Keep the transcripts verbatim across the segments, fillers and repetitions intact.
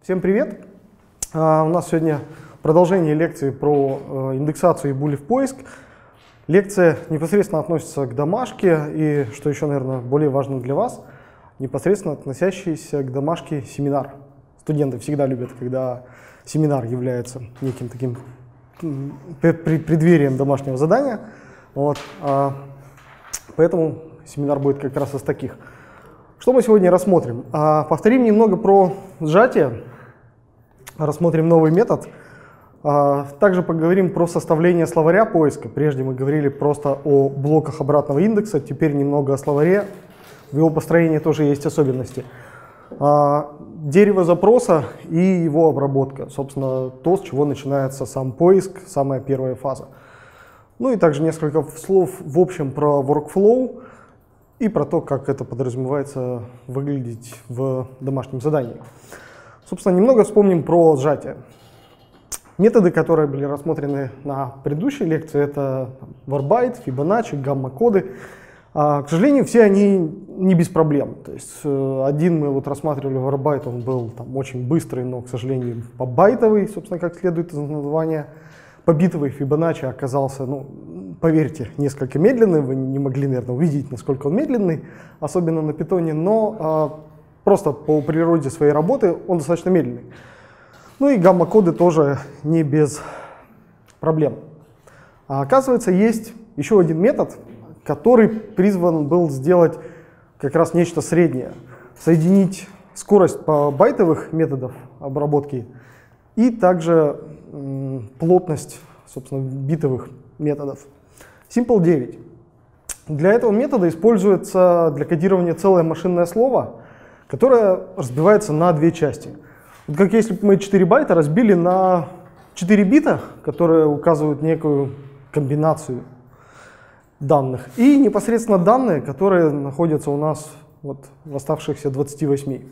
Всем привет! Uh, у нас сегодня продолжение лекции про uh, индексацию и булев поиск. Лекция непосредственно относится к домашке и, что еще, наверное, более важно для вас, непосредственно относящийся к домашке семинар. Студенты всегда любят, когда семинар является неким таким преддверием домашнего задания. Вот. Uh, поэтому семинар будет как раз из таких. Что мы сегодня рассмотрим? Uh, повторим немного про сжатие. Рассмотрим новый метод. Также поговорим про составление словаря поиска. Прежде мы говорили просто о блоках обратного индекса, теперь немного о словаре. В его построении тоже есть особенности. Дерево запроса и его обработка. Собственно, то, с чего начинается сам поиск, самая первая фаза. Ну и также несколько слов в общем про workflow и про то, как это подразумевается выглядеть в домашнем задании. Собственно, немного вспомним про сжатие. Методы, которые были рассмотрены на предыдущей лекции, это варбайт, фибоначчи, гамма-коды. К сожалению, все они не без проблем. То есть один мы вот рассматривали варбайт, он был там очень быстрый, но, к сожалению, побайтовый, собственно, как следует из названия. Побитовый фибоначчи оказался, ну, поверьте, несколько медленный. Вы не могли, наверное, увидеть, насколько он медленный, особенно на питоне, но просто по природе своей работы он достаточно медленный. Ну и гамма-коды тоже не без проблем. А оказывается, есть еще один метод, который призван был сделать как раз нечто среднее. Соединить скорость по байтовых методов обработки и также м, плотность, собственно, битовых методов. симпл девять. Для этого метода используется для кодирования целое машинное слово, которая разбивается на две части. Вот как если бы мы четыре байта разбили на четыре бита, которые указывают некую комбинацию данных, и непосредственно данные, которые находятся у нас вот в оставшихся двадцати восьми.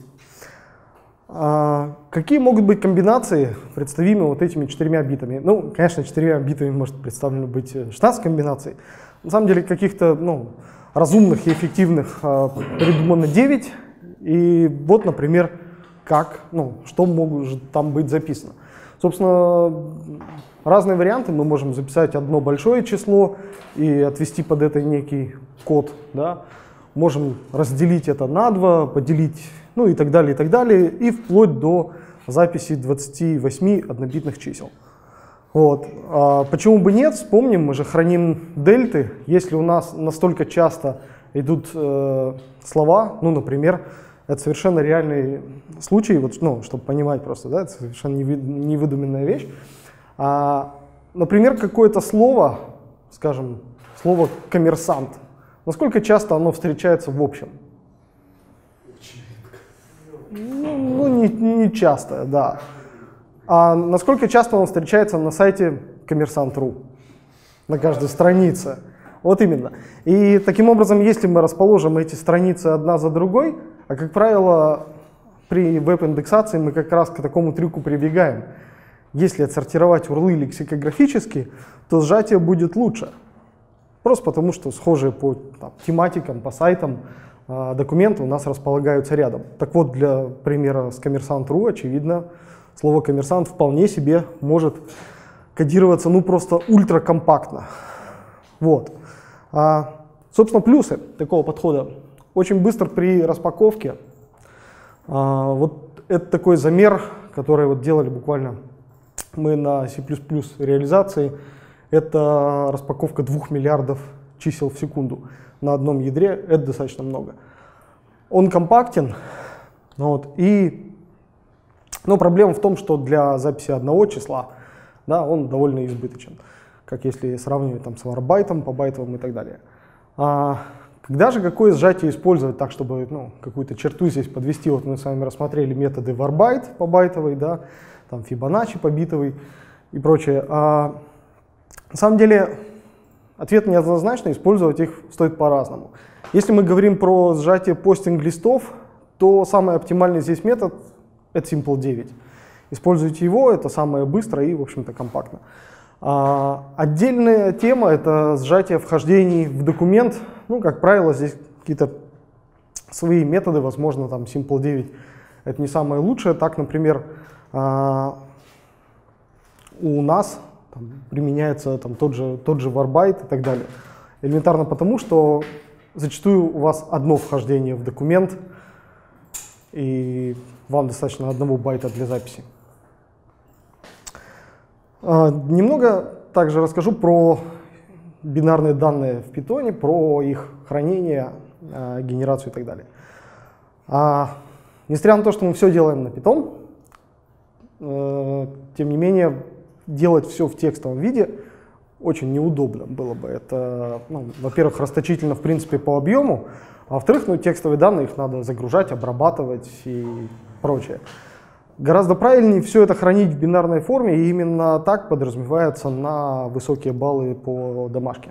А какие могут быть комбинации, представимы вот этими четырьмя битами? Ну, конечно, четырьмя битами может представлено быть шестнадцать комбинаций. На самом деле каких-то ну, разумных и эффективных а, придумано девять. И вот, например, как, ну, что может там быть записано. Собственно, разные варианты. Мы можем записать одно большое число и отвести под это некий код. Да? Можем разделить это на два, поделить, ну и так далее, и так далее. И вплоть до записи двадцати восьми однобитных чисел. Вот. А почему бы нет? Вспомним, мы же храним дельты. Если у нас настолько часто идут э, слова, ну, например, это совершенно реальный случай, вот, ну, чтобы понимать просто, да, это совершенно невыдуманная вещь. А, например, какое-то слово, скажем, слово коммерсант, насколько часто оно встречается в общем? Ну, ну не, не часто, да. А насколько часто он встречается на сайте коммерсант точка ру, на каждой странице? Вот именно. И таким образом, если мы расположим эти страницы одна за другой, а как правило, при веб-индексации мы как раз к такому трюку прибегаем. Если отсортировать урлы лексикографически, то сжатие будет лучше. Просто потому, что схожие по там, тематикам, по сайтам э, документы у нас располагаются рядом. Так вот, для примера с коммерсант точка ру, очевидно, слово коммерсант вполне себе может кодироваться ну просто ультракомпактно. Вот. А, собственно, плюсы такого подхода. Очень быстро при распаковке. А, вот это такой замер, который вот делали буквально мы на C++ реализации. Это распаковка двух миллиардов чисел в секунду на одном ядре. Это достаточно много. Он компактен. Вот, и, но проблема в том, что для записи одного числа да, он довольно избыточен. Как если сравнивать там, с варбайтом, по байтовым и так далее. А, когда же какое сжатие использовать так, чтобы ну, какую-то черту здесь подвести? Вот мы с вами рассмотрели методы варбайт по байтовой, да, там фибоначчи по битовой и прочее. А, на самом деле ответ неоднозначный, использовать их стоит по-разному. Если мы говорим про сжатие постинг-листов, то самый оптимальный здесь метод — это симпл девять. Используйте его, это самое быстрое и, в общем-то, компактно. А, отдельная тема — это сжатие вхождений в документ. Ну, как правило, здесь какие-то свои методы, возможно, там симпл девять это не самое лучшее. Так, например, у нас там применяется там, тот же, тот же варбайт и так далее. Элементарно потому, что зачастую у вас одно вхождение в документ, и вам достаточно одного байта для записи. Немного также расскажу про бинарные данные в Python, про их хранение, генерацию и так далее. Несмотря на то, что мы все делаем на Python, тем не менее, делать все в текстовом виде очень неудобно было бы. Это, ну, во-первых, расточительно, в принципе, по объему, а во-вторых, ну, текстовые данные, их надо загружать, обрабатывать и прочее. Гораздо правильнее все это хранить в бинарной форме, и именно так подразумевается на высокие баллы по домашке.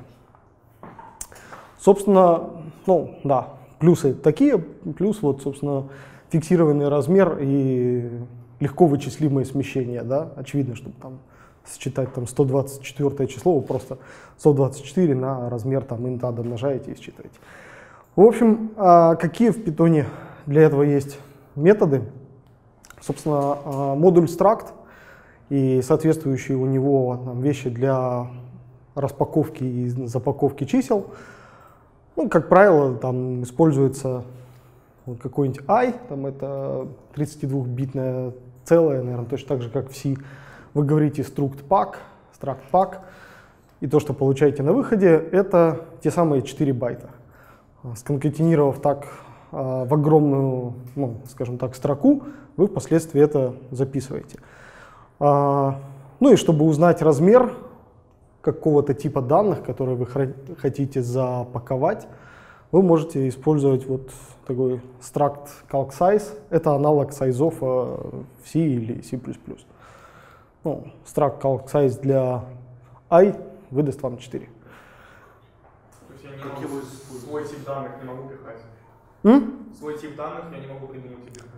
Собственно, ну, да, плюсы такие, плюс вот, собственно, фиксированный размер и легко вычислимое смещение, да, очевидно, чтобы там считать там сто двадцать четвёртое число, вы просто сто двадцать четыре на размер там инта домножаете и считываете. В общем, какие в Python для этого есть методы? Собственно, модуль struct и соответствующие у него там, вещи для распаковки и запаковки чисел, ну, как правило, там используется вот какой-нибудь i, там это тридцатидвухбитное целое, наверное, точно так же, как в C. Вы говорите struct pack, struct pack, и то, что получаете на выходе, это те самые четыре байта. Сконкатинировав так в огромную, ну, скажем так, строку, вы впоследствии это записываете. Ну и чтобы узнать размер какого-то типа данных, которые вы хотите запаковать, вы можете использовать вот такой struct calc size. Это аналог сайзов в C или C++. Ну, struct calc size для i выдаст вам четыре. То есть я не могу свой тип данных не могу пихать? М? Свой тип данных я не могу применить и пихать.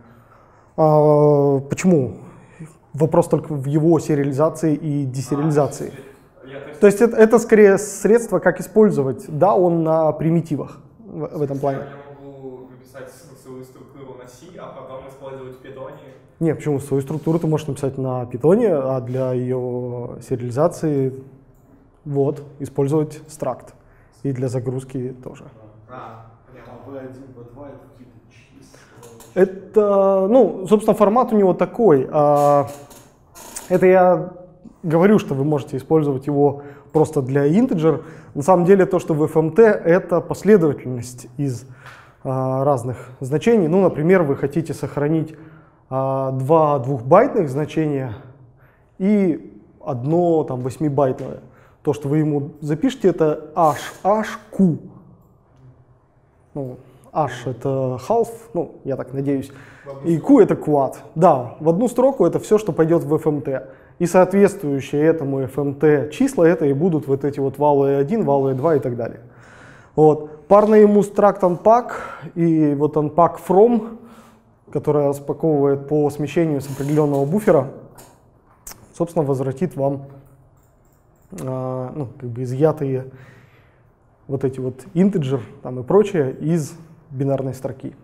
А, почему? Вопрос только в его сериализации и десериализации. А, я, то есть, то есть это, это скорее средство, как использовать. Да, он на примитивах в, в этом плане. Я могу написать свою структуру на C, а потом использовать в Python. Не, почему? Свою структуру ты можешь написать на Python, а для ее сериализации вот, использовать struct. И для загрузки тоже. А, а ви один, ви два это какие-то числа? Это, ну, собственно, формат у него такой. А, это я говорю, что вы можете использовать его просто для integer. На самом деле то, что в эф эм тэ, это последовательность из а, разных значений. Ну, например, вы хотите сохранить а, два двухбайтных значения и одно там восьмибайтное. То, что вы ему запишете, это h, h, q. Ну, h это half, ну, я так надеюсь, и q это quad. Да, в одну строку это все, что пойдет в эф эм тэ. И соответствующие этому эф эм тэ числа это и будут вот эти вот val и один, val и два и так далее. Вот. Парно ему struct unpack и вот unpack from, которая распаковывает по смещению с определенного буфера, собственно, возвратит вам э, ну, как бы изъятые вот эти вот integer там и прочее из бинарной строки.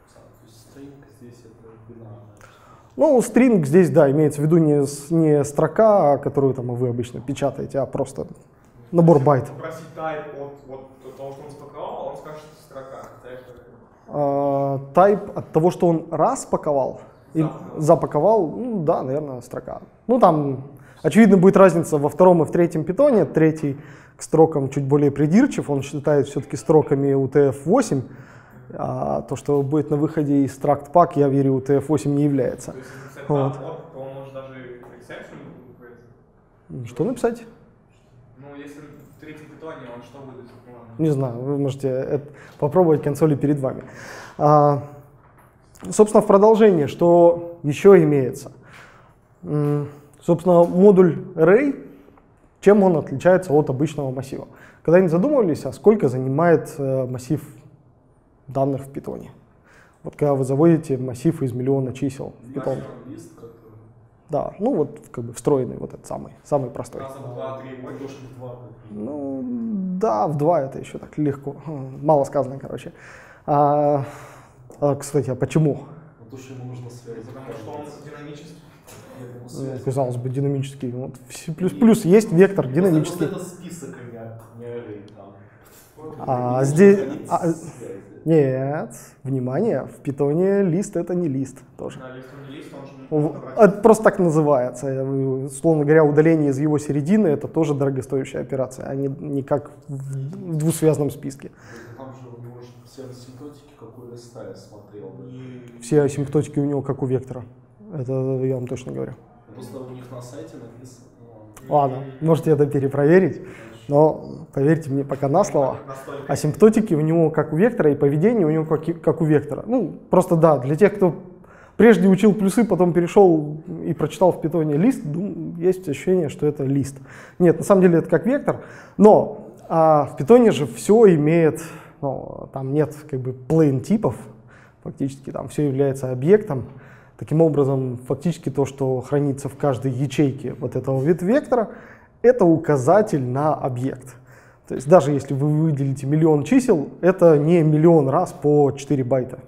Ну, string здесь, да, имеется в виду не, не строка, которую там вы обычно печатаете, а просто набор байт. Попросить type от, от того, что он спаковал, он скажет, что строка. Uh, type от того, что он распаковал и запаковал. запаковал, ну да, наверное, строка. Ну там, очевидно, будет разница во втором и в третьем питоне. Третий к строкам чуть более придирчив, он считает все-таки строками ю ти эф восемь. А то, что будет на выходе из struct pack, я верю, ю ти эф восемь не является. То есть, если написать Вот. там от, то он может даже exception вызвать? Что написать? Ну, если в третьем питоне, он что выдаст? Ну, ладно. Не знаю, вы можете это попробовать консоли перед вами. А, собственно, в продолжение, что еще имеется? М, собственно, модуль array, чем он отличается от обычного массива? Когда-нибудь задумывались, а сколько занимает э, массив данных в питоне? Вот когда вы заводите массив из миллиона чисел в питон. Лист, который... Да, ну вот как бы встроенный, вот этот самый, самый простой. Раза в два, три, Ой, больше. тоже в два. Ну, да, в два это еще так легко. Мало сказано, короче. А, а, кстати, а почему? Ну, Потому что ему нужно связь. Потому что он динамический. Ему Ну, связь. казалось бы, динамический. Вот в C++ есть вектор динамический. Просто это список, а не, не array там. А Ему здесь... нужно хранить а, связи. нет, внимание, в питоне лист это не лист тоже. Да, лист он не лист, он же не В- может брать. Это просто так называется. Э, Условно говоря, удаление из его середины это тоже дорогостоящая операция, а не, не как в, в двусвязном списке. Там же у него же все асимптотики, как у листа, я смотрел. И Все асимптотики у него как у вектора. Это я вам точно говорю. просто у них на сайте написано. Ладно, можете это перепроверить, но поверьте мне пока на слово. Настолько. Асимптотики у него как у вектора, и поведение у него как, и- как у вектора. Ну, просто да, для тех, кто прежде учил плюсы, потом перешел и прочитал в питоне лист, дум- есть ощущение, что это лист. Нет, на самом деле это как вектор, но а, в питоне же все имеет, ну, там нет как бы plain типов, фактически там все является объектом. Таким образом, фактически то, что хранится в каждой ячейке вот этого вид- вектора, это указатель на объект. То есть даже если вы выделите миллион чисел, это не миллион раз по четыре байта.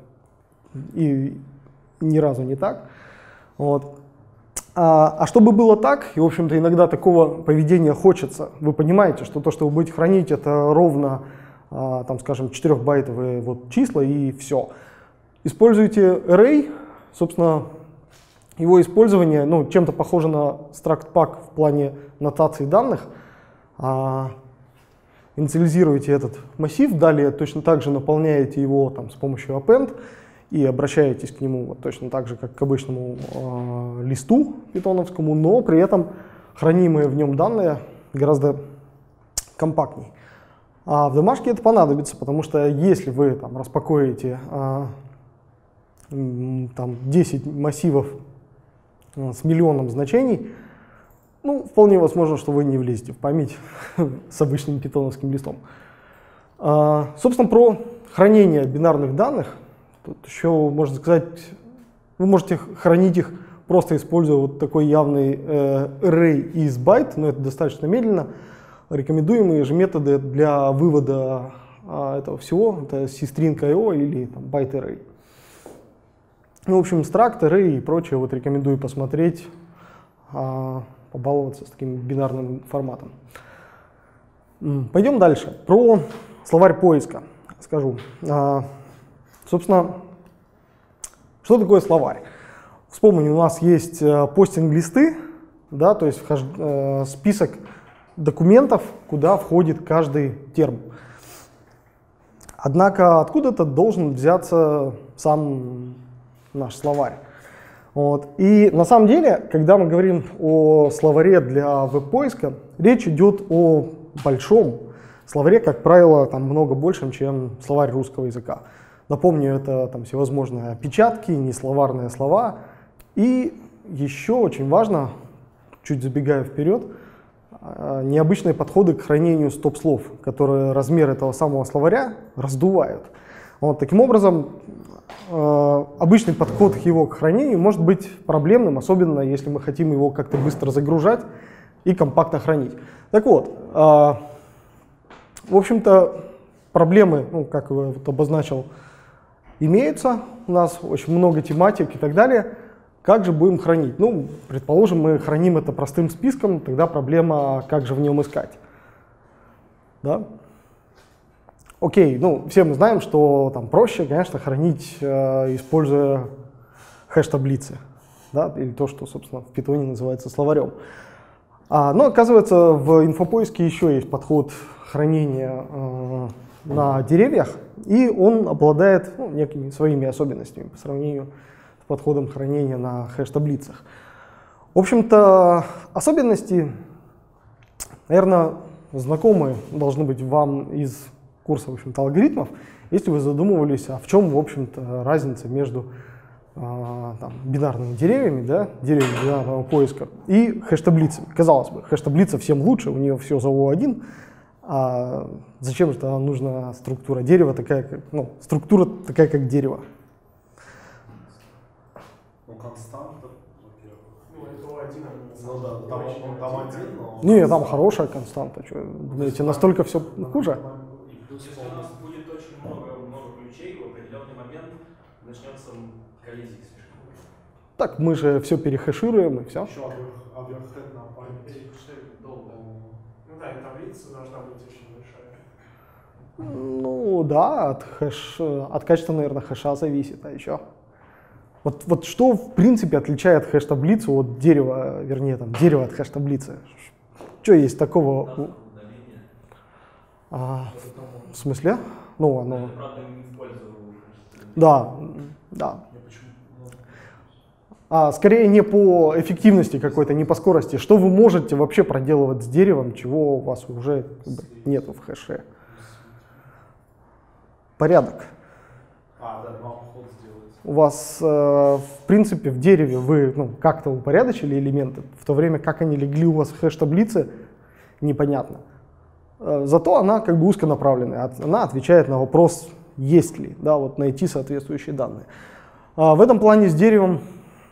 И ни разу не так. Вот. А, а чтобы было так, и в общем-то иногда такого поведения хочется, вы понимаете, что то, что вы будете хранить, это ровно, а, там, скажем, четырехбайтовые вот числа и все. Используйте array, собственно, его использование, ну, чем-то похоже на struct-pack в плане нотации данных. А, инициализируете этот массив, далее точно так же наполняете его там, с помощью append и обращаетесь к нему вот, точно так же, как к обычному э, листу питоновскому, но при этом хранимые в нем данные гораздо компактней. А в домашке это понадобится, потому что если вы там, распакуете э, м, там, десять массивов э, с миллионом значений, ну, вполне возможно, что вы не влезете в память с обычным питоновским листом. А, собственно, про хранение бинарных данных. Тут еще можно сказать, вы можете хранить их просто используя вот такой явный э, array из байт, но это достаточно медленно. Рекомендуемые же методы для вывода а, этого всего это cstring.io или там, byte array. Ну, в общем, struct, array и прочее вот рекомендую посмотреть, а, побаловаться с таким бинарным форматом. Пойдем дальше. Про словарь поиска скажу. А, собственно, что такое словарь? Вспомню, у нас есть постинг-листы, да, то есть вхож... э, список документов, куда входит каждый терм. Однако откуда-то должен взяться сам наш словарь. Вот. И на самом деле, когда мы говорим о словаре для веб-поиска, речь идет о большом словаре, как правило, там много большим, чем словарь русского языка. Напомню, это там всевозможные опечатки, несловарные слова. И еще очень важно, чуть забегая вперед, необычные подходы к хранению стоп-слов, которые размер этого самого словаря раздувают. Вот, таким образом, обычный подход к его хранению может быть проблемным, особенно если мы хотим его как-то быстро загружать и компактно хранить. Так вот, в общем-то, проблемы, ну, как я вот обозначил, имеются. У нас очень много тематик и так далее. Как же будем хранить? Ну, предположим, мы храним это простым списком, тогда проблема, как же в нем искать. Да? Окей, ну, все мы знаем, что там проще, конечно, хранить, э, используя хэш-таблицы, да, или то, что, собственно, в питоне называется словарем. А, но, оказывается, в инфопоиске еще есть подход хранения э, на деревьях, и он обладает ну, некими своими особенностями по сравнению с подходом хранения на хэш-таблицах. В общем-то, особенности, наверное, знакомы должны быть вам из курса, в общем-то, алгоритмов, если вы задумывались, а в чем, в общем-то, разница между а, там, бинарными деревьями, да, деревьями бинарного поиска и хэш-таблицами. Казалось бы, хэш-таблица всем лучше, у нее все за о один, а зачем же тогда нужна структура дерева, такая, как, ну, структура такая, как дерево? Ну, константа, Ну, это о один. ну да, там, он, там один, но... Не, там хорошая константа, что, думаете, настолько все хуже? И плюс Если у нас будет очень много, много ключей, в определенный момент Начнем с коллизии с фишкой. Так мы же все перехэшируем и все. Еще оверхед на память. Долго. Ну да, и таблица должна быть очень большая. Ну да, от, хэш, от качества, наверное, хэша зависит, а еще. Вот, вот что в принципе отличает хэш-таблицу от дерева, вернее, там, дерево от хэш-таблицы? Что есть такого? А, в смысле? Ну, оно... Да, да. А, скорее не по эффективности какой-то, не по скорости. Что вы можете вообще проделывать с деревом, чего у вас уже как бы нету в хэше? Порядок. А, да, два обхода сделать. У вас, э, в принципе, в дереве вы ну, как-то упорядочили элементы, в то время как они легли у вас в хэш-таблице, непонятно. Э, зато она как бы узконаправленная, она отвечает на вопрос, есть ли, да, вот найти соответствующие данные. А в этом плане с деревом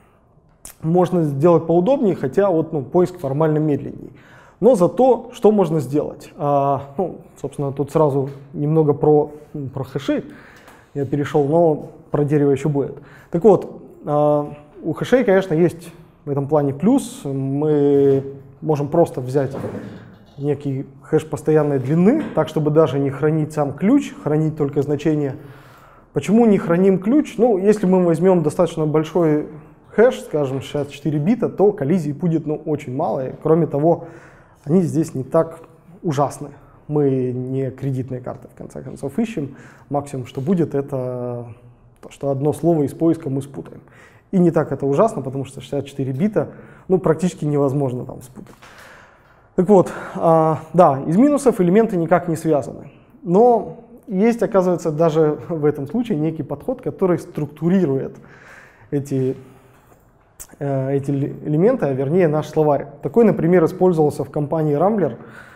можно сделать поудобнее, хотя вот, ну, поиск формально медленней. Но зато что можно сделать? А, ну, собственно, тут сразу немного про, про хэши я перешел, но про дерево еще будет. Так вот, а, у хэшей, конечно, есть в этом плане плюс. Мы можем просто взять некий хэш постоянной длины, так, чтобы даже не хранить сам ключ, хранить только значение. Почему не храним ключ? Ну, если мы возьмем достаточно большой хэш, скажем, шестьдесят четыре бита, то коллизий будет ну, очень мало. И, кроме того, они здесь не так ужасны. Мы не кредитные карты, в конце концов, ищем. Максимум, что будет, это то, что одно слово из поиска мы спутаем. И не так это ужасно, потому что шестьдесят четыре бита ну, практически невозможно там спутать. Так вот, а, да, из минусов элементы никак не связаны. Но есть, оказывается, даже в этом случае некий подход, который структурирует эти эти элементы, а вернее наш словарь. Такой, например, использовался в компании Rambler.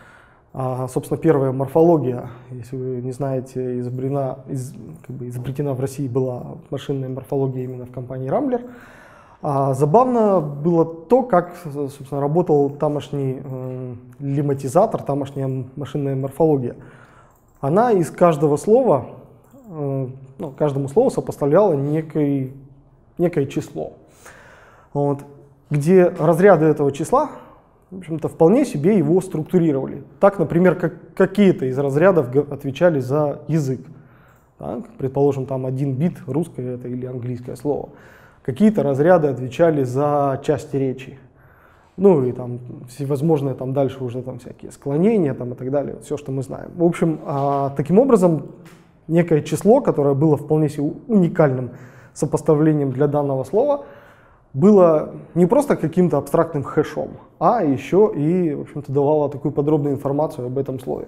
А, собственно, первая морфология, если вы не знаете, изобретена, из, как бы изобретена в России была машинная морфология именно в компании Rambler. А, забавно было то, как, собственно, работал тамошний э, лемматизатор, тамошняя машинная морфология. Она из каждого слова, э, ну, каждому слову сопоставляла некое, некое число. Вот, где разряды этого числа, в общем-то, вполне себе его структурировали. Так, например, как, какие-то из разрядов отвечали за язык. Так, предположим, там один бит, русское это или английское слово. Какие-то разряды отвечали за части речи. Ну и там всевозможные там дальше уже там всякие склонения там, и так далее, все, что мы знаем. В общем, а, таким образом, некое число, которое было вполне себе уникальным сопоставлением для данного слова, было не просто каким-то абстрактным хэшом, а еще и, в общем-то, давало такую подробную информацию об этом слове.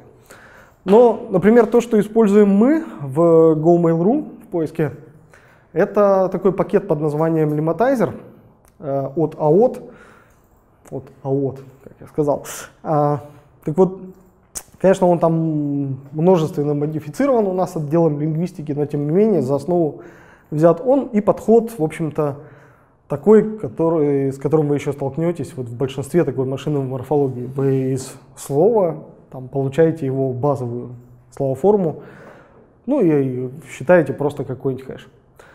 Но, например, то, что используем мы в GoMail.ru в поиске, это такой пакет под названием Lematizer э, от эй о ти, от эй о ти, как я сказал. А, так вот, конечно, он там множественно модифицирован у нас отделом лингвистики, но тем не менее за основу взят он и подход, в общем-то, такой, который, с которым вы еще столкнетесь вот в большинстве такой машинной морфологии. Вы из слова там, получаете его базовую словоформу, ну и считаете просто какой-нибудь хэш.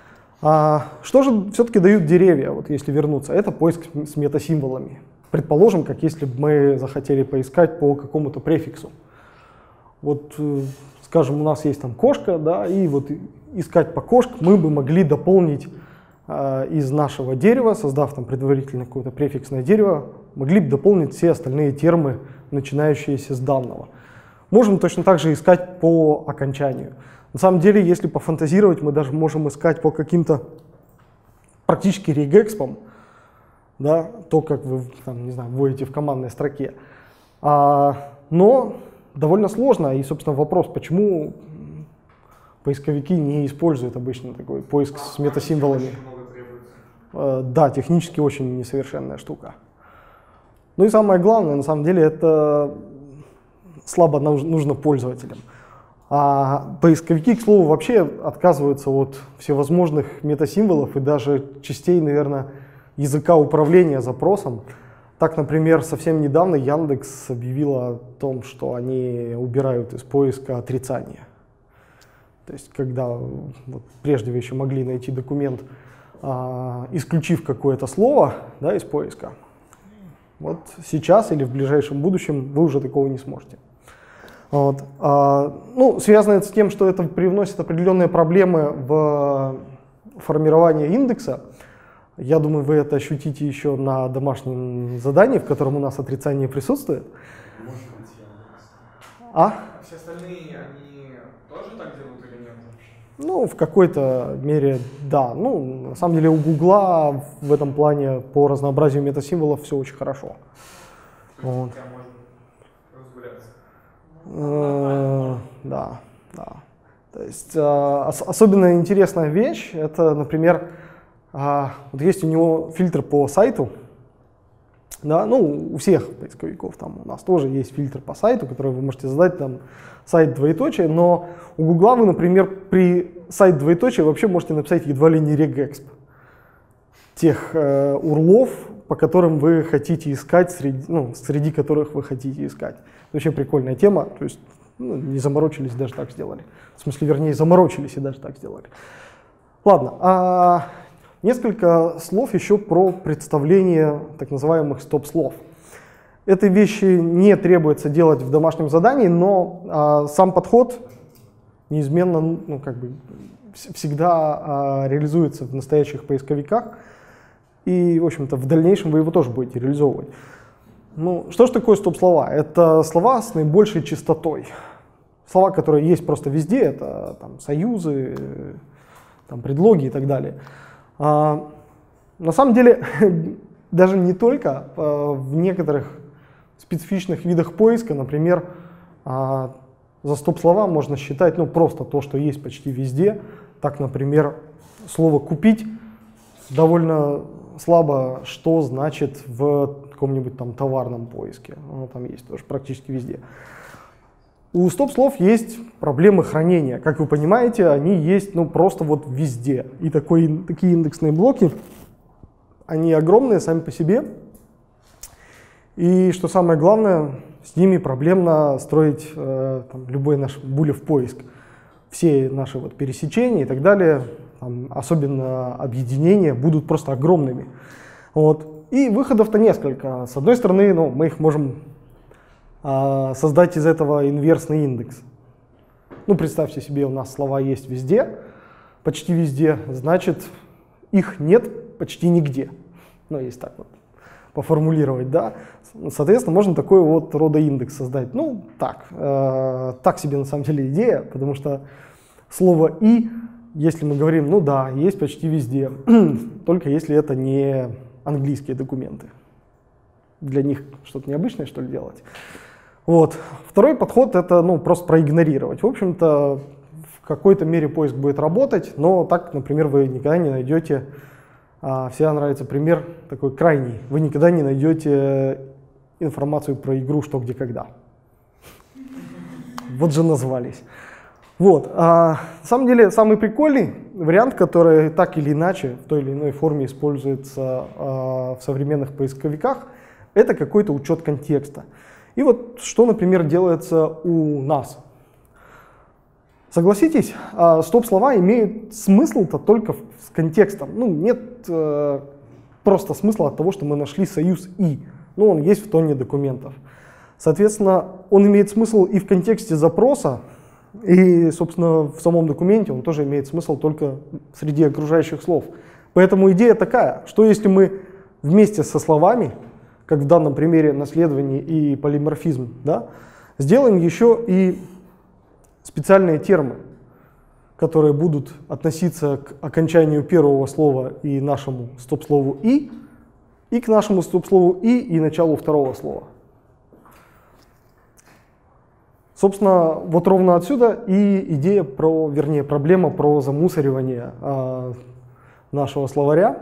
А что же все-таки дают деревья, вот если вернуться? Это поиск с метасимволами. Предположим, как если бы мы захотели поискать по какому-то префиксу. Вот, скажем, у нас есть там кошка, да, и вот искать по кошке мы бы могли дополнить из нашего дерева, создав там предварительно какое-то префиксное дерево, могли бы дополнить все остальные термы, начинающиеся с данного. Можем точно так же искать по окончанию. На самом деле, если пофантазировать, мы даже можем искать по каким-то практически регэкспам, да, то, как вы там, не знаю, вводите в командной строке. А, но довольно сложно, и, собственно, вопрос, почему поисковики не используют обычно такой поиск с метасимволами. Да, технически очень несовершенная штука. Ну и самое главное, на самом деле, это слабо нужно пользователям. А поисковики, к слову, вообще отказываются от всевозможных метасимволов и даже частей, наверное, языка управления запросом. Так, например, совсем недавно Яндекс объявил о том, что они убирают из поиска отрицание. То есть когда вот, прежде вы еще могли найти документ, а, исключив какое-то слово, да, из поиска, вот сейчас или в ближайшем будущем вы уже такого не сможете. Вот. А, ну, связано это с тем, что это привносит определенные проблемы в формирование индекса. Я думаю, вы это ощутите еще на домашнем задании, в котором у нас отрицание присутствует. А? Все остальные, они тоже так делают или нет? Ну, в какой-то мере, да. Ну, на самом деле у Гугла в этом плане по разнообразию метасимволов все очень хорошо. Вот. Э, да, да. То есть э, ос- особенно интересная вещь, это, например, э, вот есть у него фильтр по сайту, да, ну, у всех поисковиков там у нас тоже есть фильтр по сайту, который вы можете задать там сайт двоеточие, но у Гугла вы, например, при сайт двоеточие вообще можете написать едва ли не регэксп тех э, урлов, по которым вы хотите искать, среди, ну, среди которых вы хотите искать. Вообще прикольная тема, то есть ну, не заморочились, даже так сделали. В смысле, вернее, заморочились и даже так сделали. Ладно, а несколько слов еще про представление так называемых стоп-слов. Этой вещи не требуется делать в домашнем задании, но а, сам подход неизменно, ну, как бы, всегда а, реализуется в настоящих поисковиках. И, в общем-то, в дальнейшем вы его тоже будете реализовывать. Ну, что же такое стоп-слова? Это слова с наибольшей частотой. Слова, которые есть просто везде, это там, союзы, там, предлоги и так далее. А, на самом деле, даже не только а, в некоторых специфичных видах поиска, например, а, за стоп-слова можно считать ну, просто то, что есть почти везде. Так, например, слово «купить» довольно слабо, что значит в каком-нибудь там товарном поиске. Оно там есть тоже практически везде. У стоп-слов есть проблемы хранения. Как вы понимаете, они есть ну, просто вот везде. И такой, такие индексные блоки, они огромные сами по себе. И что самое главное, с ними проблемно строить э, там, любой наш булев поиск. Все наши вот пересечения и так далее, там, особенно объединения, будут просто огромными. Вот. И выходов-то несколько. С одной стороны, ну, мы их можем а, создать из этого инверсный индекс. Ну, представьте себе, у нас слова есть везде, почти везде, значит, их нет почти нигде. Ну, если так вот поформулировать, да. Соответственно, можно такой вот рода индекс создать. Ну, так, э, так себе на самом деле идея, потому что слово «и», если мы говорим, ну да, есть почти везде, только если это не английские документы. Для них что-то необычное, что ли, делать. Вот. Второй подход — это ну, просто проигнорировать. В общем-то, в какой-то мере поиск будет работать, но так, например, вы никогда не найдете, а, всегда нравится пример такой крайний, вы никогда не найдете информацию про игру «Что, где, когда». Вот же назвались. Вот. А, на самом деле, самый прикольный вариант, который так или иначе, в той или иной форме используется а, в современных поисковиках, это какой-то учет контекста. И вот что, например, делается у нас. Согласитесь, а, стоп-слова имеют смысл-то только с контекстом. Ну, нет э, просто смысла от того, что мы нашли союз «и». Ну, он есть в тоне документов. Соответственно, он имеет смысл и в контексте запроса, и, собственно, в самом документе он тоже имеет смысл только среди окружающих слов. Поэтому идея такая, что если мы вместе со словами, как в данном примере наследование и полиморфизм, да, сделаем еще и специальные термы, которые будут относиться к окончанию первого слова и нашему стоп-слову «и», и к нашему стоп-слову «и» и началу второго слова. Собственно, вот ровно отсюда и идея про, вернее, проблема про замусоривание э, нашего словаря.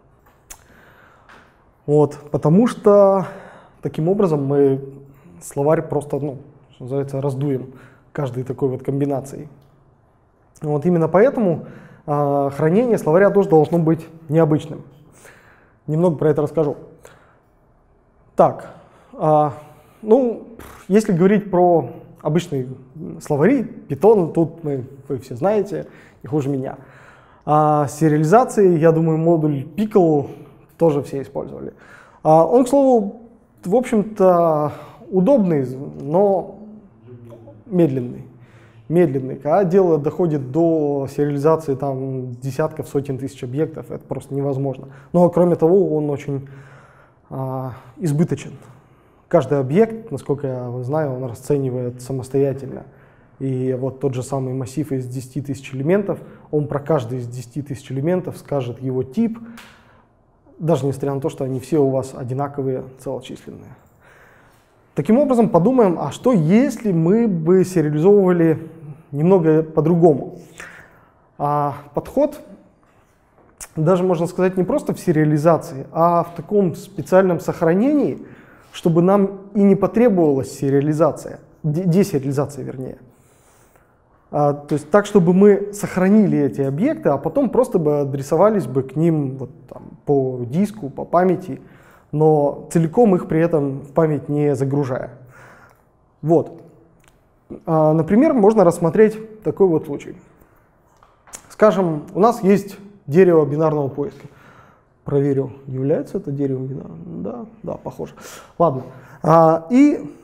Вот, потому что таким образом мы словарь просто, ну, что называется, раздуем каждой такой вот комбинацией. Вот именно поэтому э, хранение словаря тоже должно быть необычным. Немного про это расскажу. Так, э, ну, если говорить про обычные словари, Python, тут мы, вы все знаете, не хуже меня. А сериализации, я думаю, модуль Pickle тоже все использовали. А он, к слову, в общем-то, удобный, но медленный. Медленный. Когда дело доходит до сериализации там, десятков, сотен тысяч объектов, это просто невозможно. Но, кроме того, он очень а, избыточен. Каждый объект, насколько я знаю, он расценивает самостоятельно. И вот тот же самый массив из десяти тысяч элементов, он про каждый из десяти тысяч элементов скажет его тип, даже несмотря на то, что они все у вас одинаковые, целочисленные. Таким образом, подумаем, а что если мы бы сериализовывали немного по-другому? А подход, даже можно сказать, не просто в сериализации, а в таком специальном сохранении, чтобы нам и не потребовалась сериализация, десериализация вернее. А, то есть так, чтобы мы сохранили эти объекты, а потом просто бы адресовались бы к ним вот, там, по диску, по памяти, но целиком их при этом в память не загружая. Вот. А, например, можно рассмотреть такой вот случай. Скажем, у нас есть дерево бинарного поиска. Проверю, является это деревом бинарного? Да, да, похоже. Ладно. А, и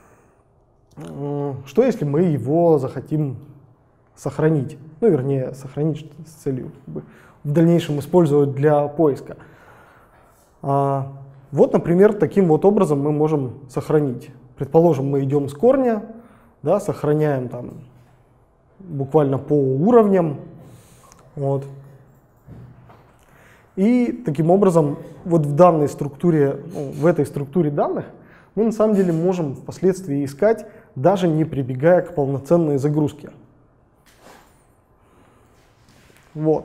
что если мы его захотим сохранить? Ну, вернее, сохранить с целью как бы, в дальнейшем использовать для поиска. А, вот, например, таким вот образом мы можем сохранить. Предположим, мы идем с корня, да, сохраняем там буквально по уровням. Вот. И таким образом, вот в данной структуре, ну, в этой структуре данных, мы на самом деле можем впоследствии искать, даже не прибегая к полноценной загрузке. Вот.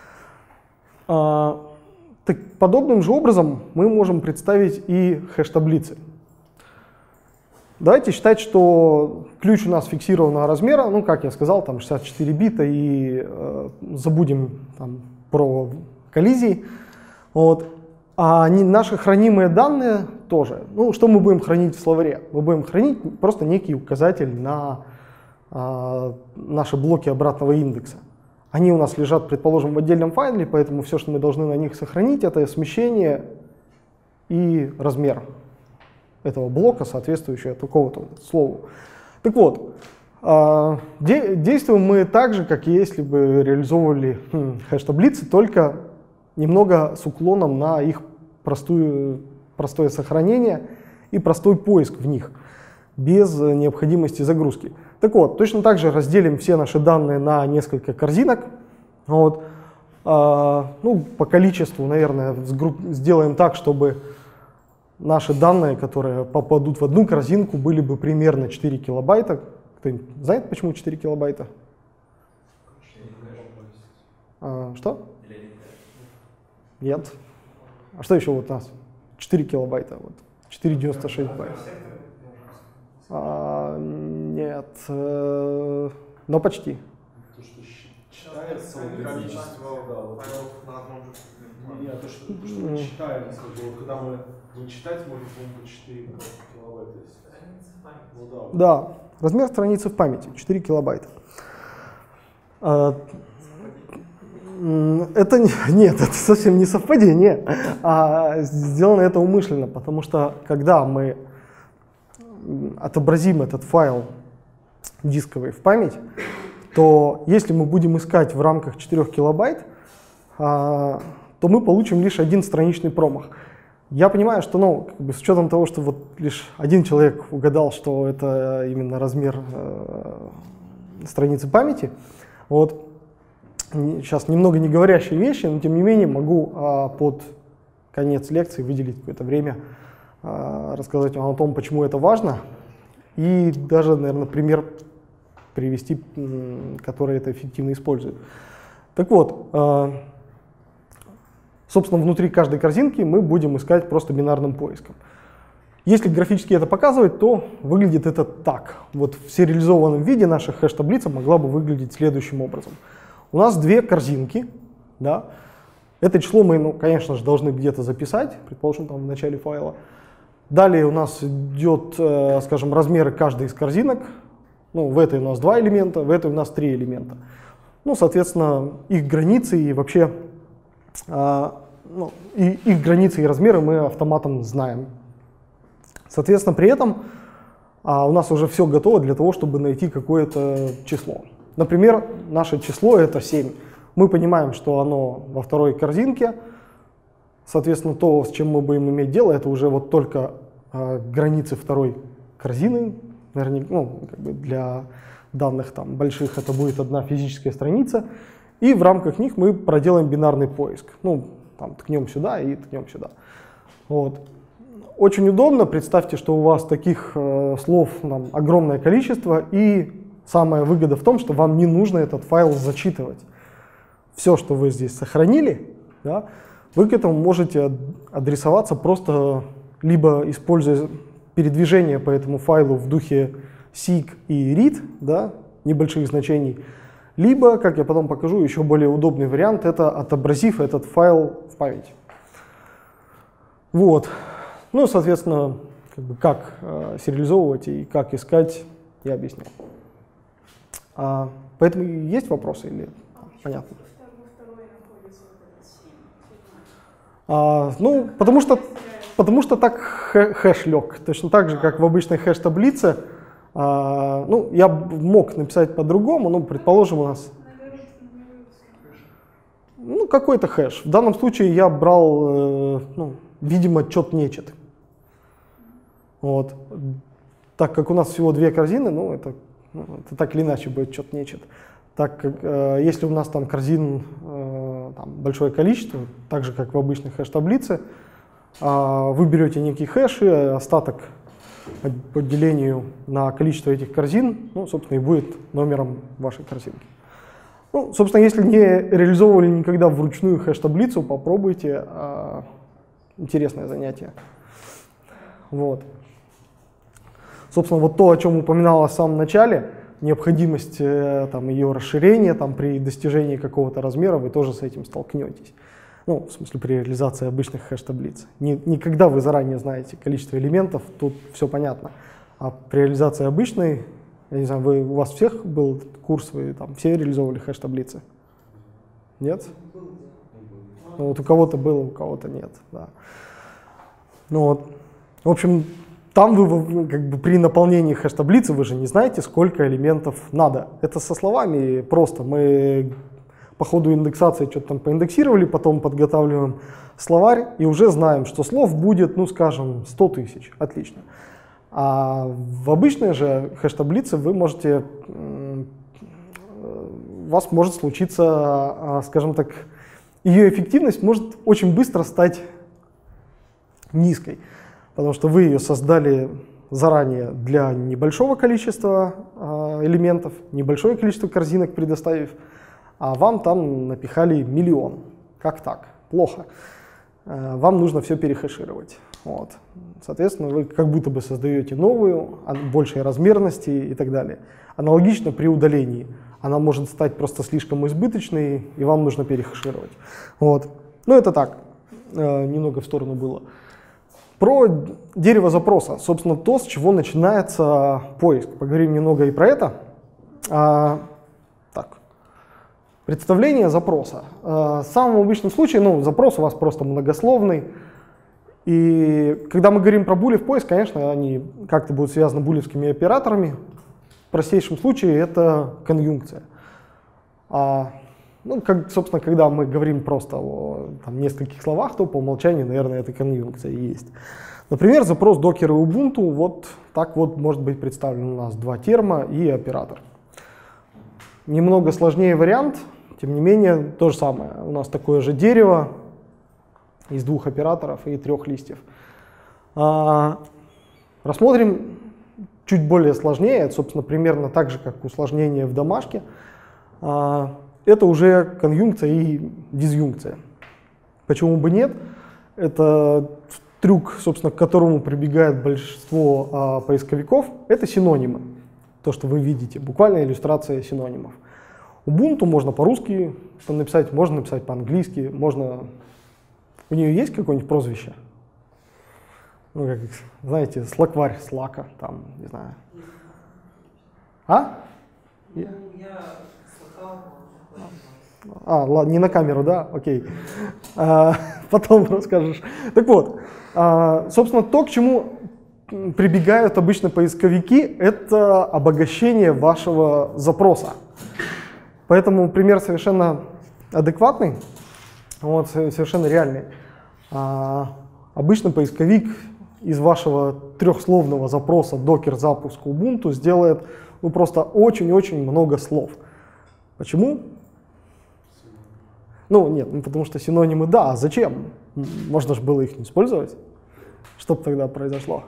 А, так, подобным же образом мы можем представить и хэш-таблицы. Давайте считать, что ключ у нас фиксированного размера, ну, как я сказал, там шестьдесят четыре бита, и э, забудем там, про коллизии. Вот. А не, наши хранимые данные тоже. Ну, что мы будем хранить в словаре? Мы будем хранить просто некий указатель на э, наши блоки обратного индекса. Они у нас лежат, предположим, в отдельном файле, поэтому все, что мы должны на них сохранить, это смещение и размер этого блока, соответствующего такому-то слову. Так вот, э, де действуем мы так же, как если бы реализовывали хм, хэш-таблицы, только немного с уклоном на их простую, простое сохранение и простой поиск в них, без необходимости загрузки. Так вот, точно так же разделим все наши данные на несколько корзинок. Вот. А, ну, по количеству, наверное, сделаем так, чтобы наши данные, которые попадут в одну корзинку, были бы примерно четыре килобайта. Кто-нибудь знает, почему четыре килобайта? А, что? Нет. А что еще вот у нас? четыре килобайта. Вот. четыре девяносто шесть байт. А, нет. Э, но почти. То, что считается количество да, файлов на одном же. Нет, то, что, то, что мы читаем, вот, когда мы будем читать, можем по четыре килобайта. Ну, да. Да, размер страницы в памяти четыре килобайта. А, это нет, это совсем не совпадение, а сделано это умышленно, потому что когда мы отобразим этот файл дисковый в память, то если мы будем искать в рамках четырёх килобайт, а, то мы получим лишь один страничный промах. Я понимаю, что ну, как бы с учетом того, что вот лишь один человек угадал, что это именно размер э, страницы памяти, вот, сейчас немного не говорящие вещи, но тем не менее могу а, под конец лекции выделить какое-то время, а, рассказать вам о том, почему это важно, и даже, наверное, пример привести, который это эффективно использует. Так вот, а, собственно, внутри каждой корзинки мы будем искать просто бинарным поиском. Если графически это показывать, то выглядит это так. Вот в сериализованном виде наша хэш-таблица могла бы выглядеть следующим образом. У нас две корзинки, да. Это число мы, ну, конечно же, должны где-то записать, предположим, там в начале файла. Далее у нас идет, э, скажем, размеры каждой из корзинок, Ну, в этой у нас два элемента, в этой у нас три элемента. Ну, соответственно, их границы и вообще а, ну, и, их границы и размеры мы автоматом знаем. Соответственно, при этом а, у нас уже все готово для того, чтобы найти какое-то число. Например, наше число это семь. Мы понимаем, что оно во второй корзинке. Соответственно, то, с чем мы будем иметь дело, это уже вот только а, границы второй корзины. Наверняка, ну, как бы для данных там больших это будет одна физическая страница. И в рамках них мы проделаем бинарный поиск. Ну, там, ткнем сюда и ткнем сюда. Вот. Очень удобно. Представьте, что у вас таких э, слов там, огромное количество. И самая выгода в том, что вам не нужно этот файл зачитывать. Все, что вы здесь сохранили, да, вы к этому можете адресоваться просто либо используя передвижение по этому файлу в духе seek и read, да, небольших значений, либо, как я потом покажу, еще более удобный вариант, это отобразив этот файл в память. Вот. Ну, соответственно, как, бы, как э, сериализовывать и как искать, я объясню. А, поэтому есть вопросы или понятно? А, ну, потому что, потому что так хэш лег, точно так же, как в обычной хэш-таблице. А, ну, я мог написать по-другому, но, предположим, у нас ну, какой-то хэш. В данном случае я брал, э, ну, видимо, чет-нечет. Вот. Так как у нас всего две корзины, ну, это, ну, это так или иначе будет чет-нечет. Так как э, если у нас там корзин э, там, большое количество, так же как в обычной хэш-таблице, э, вы берете некий хэш и остаток по делению на количество этих корзин, ну, собственно, и будет номером вашей корзинки. Ну, собственно, если не реализовывали никогда вручную хэш-таблицу, попробуйте. Э, интересное занятие. Вот. Собственно, вот то, о чем упоминалось в самом начале, необходимость э, там, ее расширения там, при достижении какого-то размера, вы тоже с этим столкнетесь. Ну, в смысле, при реализации обычных хэш-таблиц. Не, не когда вы заранее знаете количество элементов, тут все понятно. А при реализации обычной, я не знаю, вы, у вас всех был курс, вы там все реализовывали хэш-таблицы? Нет? Ну, вот у кого-то было, у кого-то нет. Да. Ну вот, в общем, там вы как бы при наполнении хэш-таблицы вы же не знаете, сколько элементов надо. Это со словами просто. Мы по ходу индексации что-то там поиндексировали, потом подготавливаем словарь и уже знаем, что слов будет, ну скажем, сто тысяч. Отлично. А в обычной же хэш-таблице вы можете, у вас может случиться, скажем так, ее эффективность может очень быстро стать низкой. Потому что вы ее создали заранее для небольшого количества э, элементов, небольшое количество корзинок предоставив, а вам там напихали миллион. Как так? Плохо. Э, вам нужно все перехэшировать. Вот. Соответственно, вы как будто бы создаете новую, большей размерности и так далее. Аналогично при удалении. Она может стать просто слишком избыточной, и вам нужно перехэшировать. Вот. Ну это так, э, немного в сторону было. Про дерево запроса, собственно, то, с чего начинается поиск. Поговорим немного и про это. А, так. Представление запроса. А, в самом обычном случае, ну, запрос у вас просто многословный. И когда мы говорим про булев поиск, конечно, они как-то будут связаны булевскими операторами. В простейшем случае это конъюнкция. А, ну, как, собственно, когда мы говорим просто о там, нескольких словах, то по умолчанию, наверное, это конъюнкция и есть. Например, запрос Docker и Ubuntu, вот так вот может быть представлен у нас два терма и оператор. Немного сложнее вариант, тем не менее, то же самое. У нас такое же дерево из двух операторов и трех листьев. А, рассмотрим чуть более сложнее, это, собственно, примерно так же, как усложнение в домашке. А, это уже конъюнкция и дизъюнкция. Почему бы нет? Это трюк, собственно, к которому прибегает большинство а, поисковиков. Это синонимы. То, что вы видите, буквально иллюстрация синонимов. Ubuntu можно по-русски написать, можно написать по-английски, можно... У нее есть какое-нибудь прозвище? Ну, как, знаете, слакварь, слака, там, не знаю. А? Ну, я слыхал. А, ладно, не на камеру, да? Окей. А, потом расскажешь. Так вот, а, собственно, то, к чему прибегают обычно поисковики, это обогащение вашего запроса. Поэтому пример совершенно адекватный, вот, совершенно реальный. А, обычно поисковик из вашего трехсловного запроса докер запуск Ubuntu сделает ну, просто очень-очень много слов. Почему? Ну, нет, ну, потому что синонимы да, а зачем? Можно же было их не использовать. Что бы тогда произошло?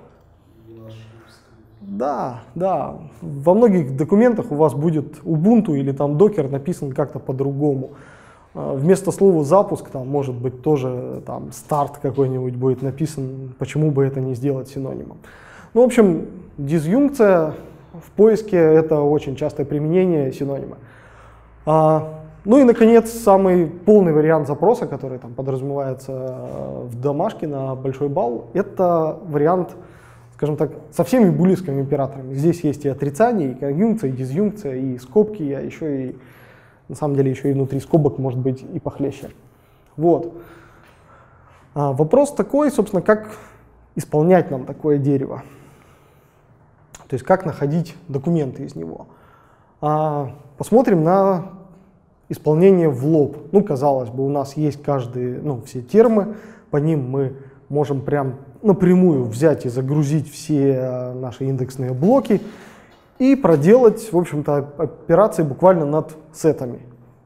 Да, да. Во многих документах у вас будет Ubuntu или там Docker написан как-то по-другому. Вместо слова запуск там может быть тоже там старт какой-нибудь будет написан. Почему бы это не сделать синонимом? Ну, в общем, дизъюнкция в поиске — это очень частое применение синонима. А, ну и, наконец, самый полный вариант запроса, который там подразумевается в домашке на большой балл, это вариант, скажем так, со всеми булевскими операторами. Здесь есть и отрицание, и конъюнкция, и дизъюнкция, и скобки, а еще и, на самом деле, еще и внутри скобок может быть и похлеще. Вот. А вопрос такой, собственно, как исполнять нам такое дерево. То есть как находить документы из него. А, посмотрим на исполнение в лоб. Ну, казалось бы, у нас есть каждый, ну, все термы, по ним мы можем прям напрямую взять и загрузить все наши индексные блоки и проделать, в общем-то, операции буквально над сетами.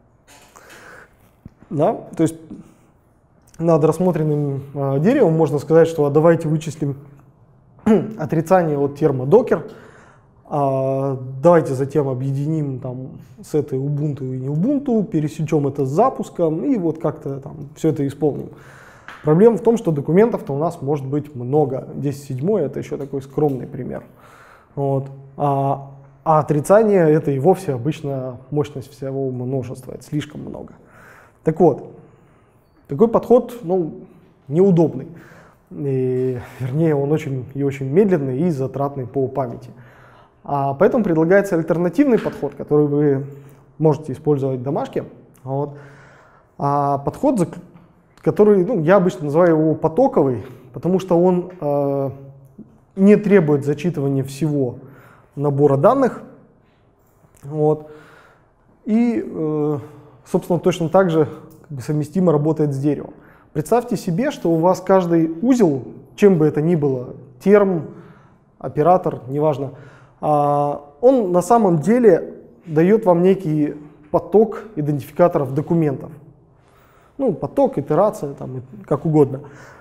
Да? То есть над рассмотренным э, деревом можно сказать, что а давайте вычислим отрицание от терма docker, а, давайте затем объединим там сеты Ubuntu и не Ubuntu, пересечем это с запуском и вот как-то там все это исполним. Проблема в том, что документов-то у нас может быть много. десять седьмой это еще такой скромный пример. Вот. А, а отрицание это и вовсе обычно мощность всего множества, это слишком много. Так вот, такой подход ну, неудобный. И, вернее, он очень и очень медленный и затратный по памяти. А поэтому предлагается альтернативный подход, который вы можете использовать в домашке. Вот. А подход, который ну, я обычно называю его потоковый, потому что он э, не требует зачитывания всего набора данных. Вот. И, э, собственно, точно так же как бы, совместимо работает с деревом. Представьте себе, что у вас каждый узел, чем бы это ни было, терм, оператор, неважно, он на самом деле дает вам некий поток идентификаторов документов. Ну, поток, итерация, там, как угодно.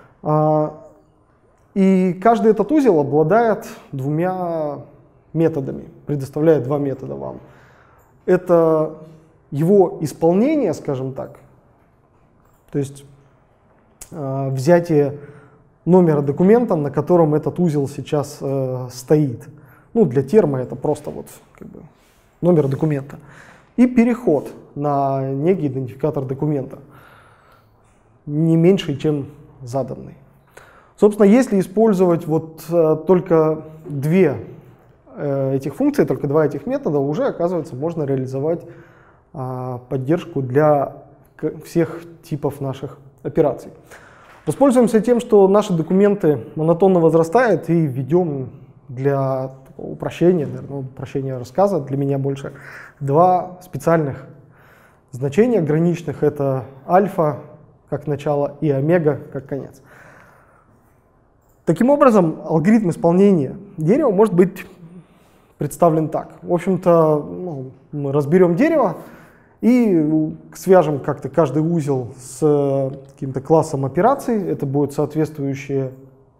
И каждый этот узел обладает двумя методами, предоставляет два метода вам. Это его исполнение, скажем так, то есть э, взятие номера документа, на котором этот узел сейчас э, стоит. Ну, для терма это просто вот, как бы, номер документа. И переход на некий идентификатор документа, не меньший, чем заданный. Собственно, если использовать вот э, только две э, этих функции, только два этих метода, уже, оказывается, можно реализовать э, поддержку для всех типов наших операций. Воспользуемся тем, что наши документы монотонно возрастают, и введем для упрощения, наверное, упрощения рассказа для меня больше, два специальных значения граничных. Это альфа как начало и омега как конец. Таким образом, алгоритм исполнения дерева может быть представлен так. В общем-то, ну, мы разберем дерево и свяжем как-то каждый узел с каким-то классом операций. Это будут соответствующие,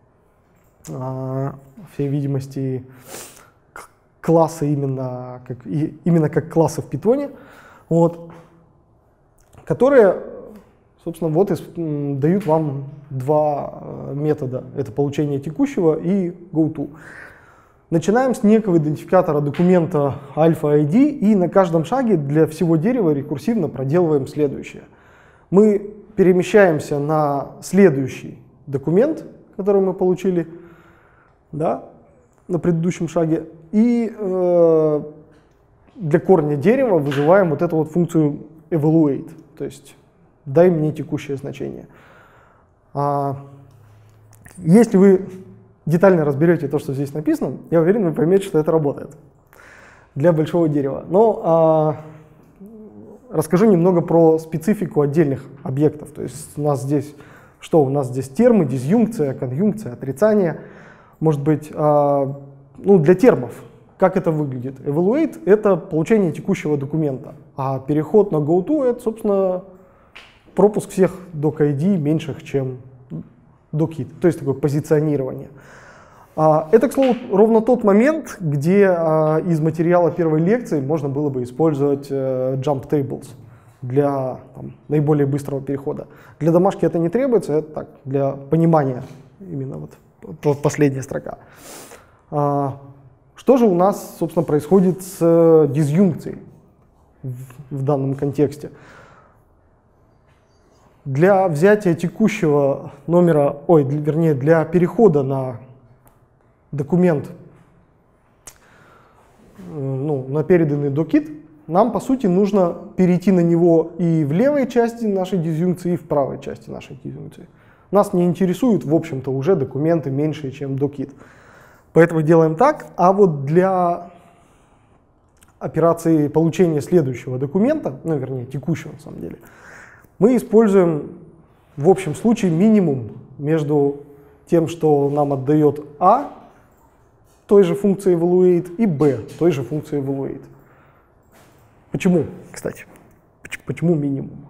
по всей видимости, классы именно как, и, именно как классы в Python, вот, которые, собственно, вот из, дают вам два метода. Это получение текущего и goTo. Начинаем с некого идентификатора документа alpha-ай ди, и на каждом шаге для всего дерева рекурсивно проделываем следующее. Мы перемещаемся на следующий документ, который мы получили, да, на предыдущем шаге, и э, для корня дерева вызываем вот эту вот функцию evaluate, то есть дай мне текущее значение. А если вы детально разберете то, что здесь написано, я уверен, вы поймете, что это работает для большого дерева. Но а, расскажу немного про специфику отдельных объектов. То есть у нас здесь что? У нас здесь термы, дизъюнкция, конъюнкция, отрицание. Может быть, а, ну, для термов. Как это выглядит? Evaluate — это получение текущего документа, а переход на goTo — это, собственно, пропуск всех doc-ай ди меньших, чем docKit, то есть такое позиционирование. А, это, к слову, ровно тот момент, где а, из материала первой лекции можно было бы использовать а, jump tables для там, наиболее быстрого перехода. Для домашки это не требуется, это так, для понимания именно вот, вот последняя строка. А, Что же у нас, собственно, происходит с э, дизъюнкцией в, в данном контексте? Для взятия текущего номера, ой, для, вернее, для перехода на документ, э, ну, на переданный docKit, нам, по сути, нужно перейти на него и в левой части нашей дизъюнкции, и в правой части нашей дизъюнкции. Нас не интересуют, в общем-то, уже документы меньшие, чем docKit. Поэтому делаем так, а вот для операции получения следующего документа, ну, вернее, текущего на самом деле, мы используем в общем случае минимум между тем, что нам отдает А той же функции evaluate и Б той же функции evaluate. Почему, кстати? Почему минимум?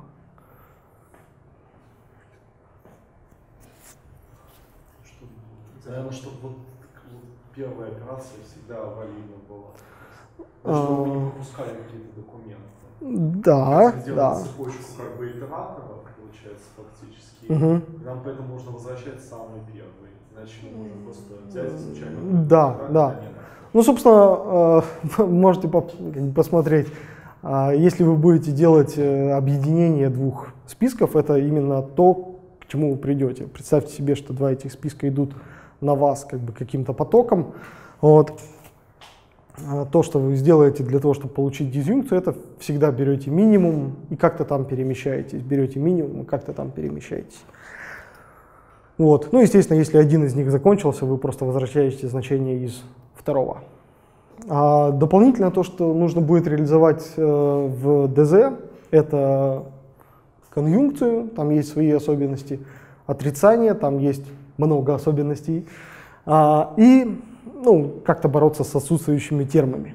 Наверное, чтобы вот первая операция всегда аварийна была. Чтобы мы не пропускали какие-то документы. Да, сделали да. цепочку как бы итераторов, получается, фактически. Угу. Нам поэтому нужно возвращать самый первый. Иначе мы можем просто взять и случайно. Да, да. Ну, собственно, можете посмотреть, если вы будете делать объединение двух списков, это именно то, к чему вы придете. Представьте себе, что два этих списка идут на вас как бы каким-то потоком. Вот. То, что вы сделаете для того, чтобы получить дизъюнкцию, это всегда берете минимум и как-то там перемещаетесь. Берете минимум и как-то там перемещаетесь. Вот. Ну, естественно, если один из них закончился, вы просто возвращаете значение из второго. А дополнительно то, что нужно будет реализовать э, в ди зет, это конъюнкцию, там есть свои особенности, отрицание, там есть много особенностей, а, и ну, как-то бороться с отсутствующими термами.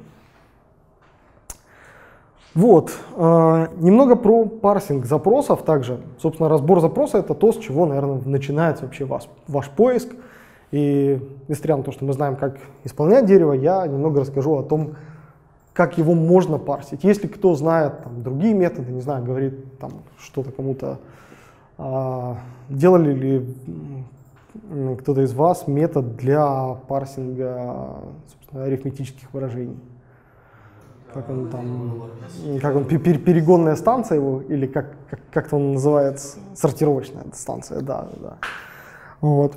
Вот. А, немного про парсинг запросов также. Собственно, разбор запроса — это то, с чего, наверное, начинается вообще ваш, ваш поиск. И несмотря на то, что мы знаем, как исполнять дерево, я немного расскажу о том, как его можно парсить. Если кто знает там, другие методы, не знаю, говорит там что-то кому-то, а, делали ли кто-то из вас метод для парсинга, собственно, арифметических выражений? Как он там, как он, перегонная станция его, или как, как, как-то он называется, сортировочная станция, да, да. Вот.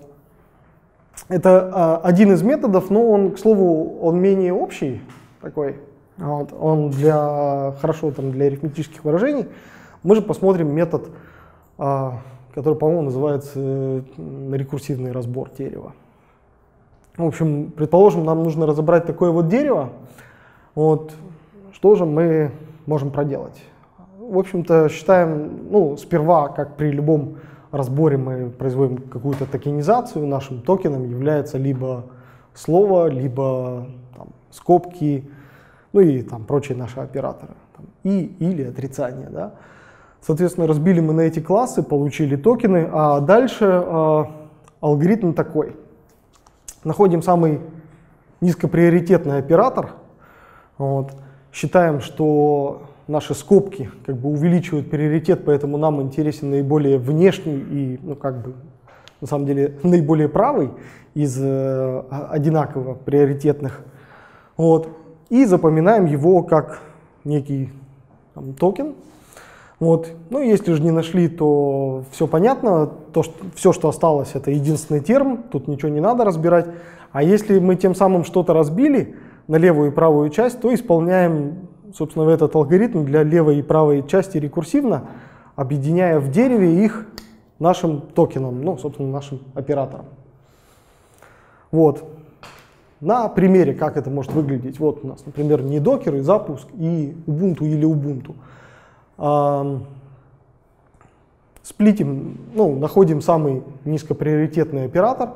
Это а, один из методов, но он, к слову, он менее общий такой. Вот. Он для, хорошо там, для арифметических выражений. Мы же посмотрим метод, а, который, по-моему, называется рекурсивный разбор дерева. В общем, предположим, нам нужно разобрать такое вот дерево. Вот. Что же мы можем проделать? В общем-то, считаем, ну, сперва, как при любом разборе, мы производим какую-то токенизацию. Нашим токеном является либо слово, либо там, скобки, ну и там прочие наши операторы. Там, и, или отрицание. Да? Соответственно, разбили мы на эти классы, получили токены, а дальше э, алгоритм такой. Находим самый низкоприоритетный оператор, вот, считаем, что наши скобки как бы увеличивают приоритет, поэтому нам интересен наиболее внешний и, ну, как бы, на самом деле, наиболее правый из э, одинаково приоритетных. Вот, и запоминаем его как некий там, токен. Вот. Ну, если же не нашли, то все понятно. То, что, все, что осталось, это единственный терм, тут ничего не надо разбирать. А если мы тем самым что-то разбили на левую и правую часть, то исполняем собственно, этот алгоритм для левой и правой части рекурсивно, объединяя в дереве их нашим токеном, ну, собственно, нашим оператором. Вот. На примере, как это может выглядеть. Вот у нас, например, не докер и запуск, и Ubuntu или Ubuntu. А, сплитим, ну, находим самый низкоприоритетный оператор.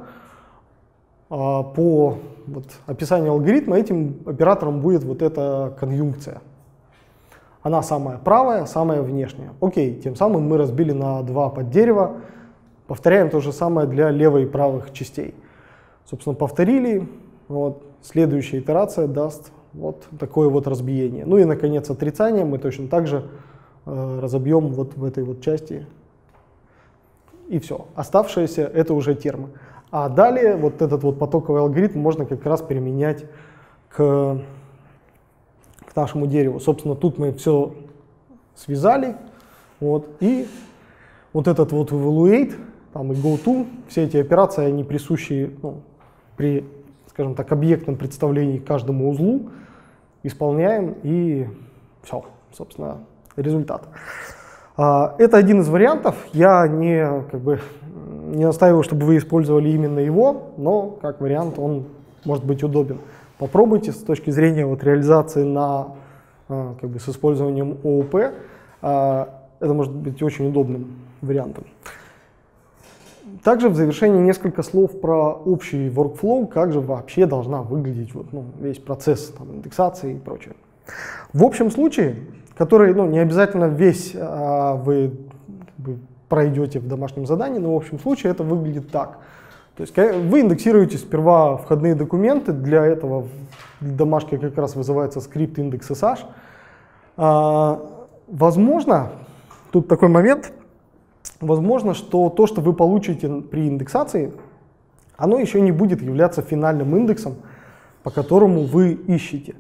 А, по вот, описанию алгоритма этим оператором будет вот эта конъюнкция. Она самая правая, самая внешняя. Окей, тем самым мы разбили на два поддерева. Повторяем то же самое для левой и правых частей. Собственно, повторили. Вот, следующая итерация даст вот такое вот разбиение. Ну и, наконец, отрицание мы точно так же э, разобьем вот в этой вот части. И все. Оставшиеся — это уже термы. А далее вот этот вот потоковый алгоритм можно как раз применять к, к нашему дереву. Собственно, тут мы все связали. Вот, и вот этот вот evaluate, там и goto, все эти операции, они присущи, ну, при, скажем так, объектном представлении каждому узлу, исполняем, и все, собственно, результат. Это один из вариантов. Я не, как бы, не настаиваю, чтобы вы использовали именно его, но как вариант он может быть удобен. Попробуйте с точки зрения вот реализации на, как бы, с использованием ООП. Это может быть очень удобным вариантом. Также в завершении несколько слов про общий workflow, как же вообще должна выглядеть вот, ну, весь процесс там, индексации и прочее. В общем случае, который, ну, не обязательно весь а, вы, как бы, пройдете в домашнем задании, но в общем случае это выглядит так. То есть вы индексируете сперва входные документы, для этого в домашке как раз вызывается скрипт index.sh. А, возможно, тут такой момент, возможно, что то, что вы получите при индексации, оно еще не будет являться финальным индексом, по которому вы ищете.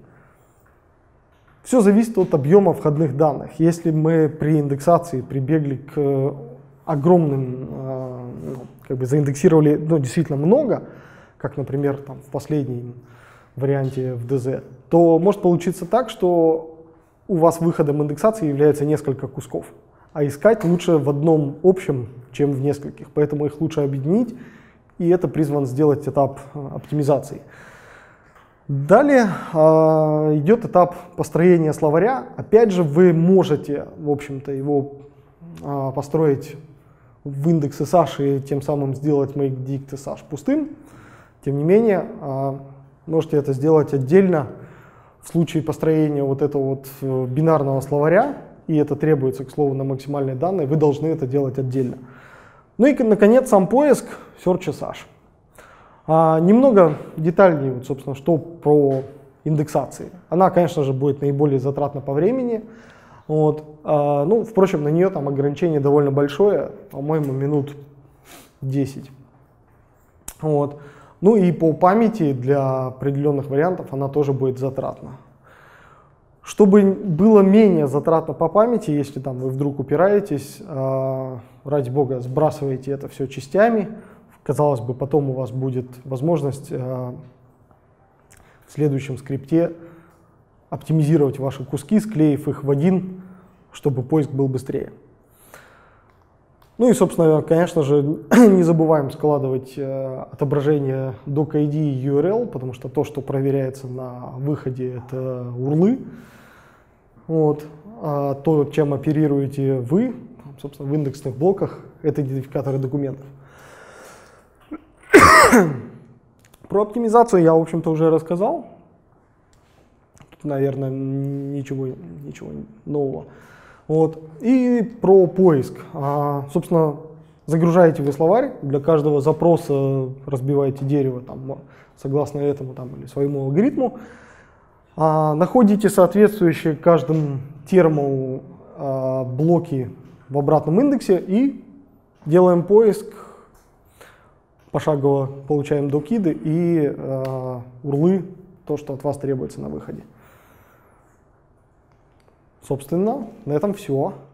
Все зависит от объема входных данных. Если мы при индексации прибегли к огромным, ну, как бы заиндексировали, ну, действительно много, как, например, там, в последнем варианте в ди зет, то может получиться так, что у вас выходом индексации является несколько кусков. А искать лучше в одном общем, чем в нескольких. Поэтому их лучше объединить, и это призван сделать этап оптимизации. Далее э, идет этап построения словаря. Опять же, вы можете, в общем-то, его э, построить в index.sh и тем самым сделать makeDict.sh пустым. Тем не менее, э, можете это сделать отдельно в случае построения вот этого вот бинарного словаря. И это требуется, к слову, на максимальные данные, вы должны это делать отдельно. Ну и, наконец, сам поиск search.sh. А, немного детальнее, вот, собственно, что про индексации. Она, конечно же, будет наиболее затратна по времени. Вот. А, ну, впрочем, на нее там ограничение довольно большое, по-моему, минут десять. Вот. Ну и по памяти для определенных вариантов она тоже будет затратна. Чтобы было менее затратно по памяти, если там вы вдруг упираетесь, э, ради бога, сбрасываете это все частями. Казалось бы, потом у вас будет возможность э, в следующем скрипте оптимизировать ваши куски, склеив их в один, чтобы поиск был быстрее. Ну и, собственно, конечно же, не забываем складывать э, отображение doc-ай ди и ю ар эл, потому что то, что проверяется на выходе, это урлы. Вот. А то, чем оперируете вы, собственно, в индексных блоках, это идентификаторы документов. Про оптимизацию я, в общем-то, уже рассказал. Тут, наверное, ничего, ничего нового. Вот. И про поиск. А, собственно, загружаете вы словарь, для каждого запроса разбиваете дерево там, согласно этому там, или своему алгоритму. А, находите соответствующие каждому терму а, блоки в обратном индексе и делаем поиск. Пошагово получаем докиды и а, урлы, то, что от вас требуется на выходе. Собственно, на этом все.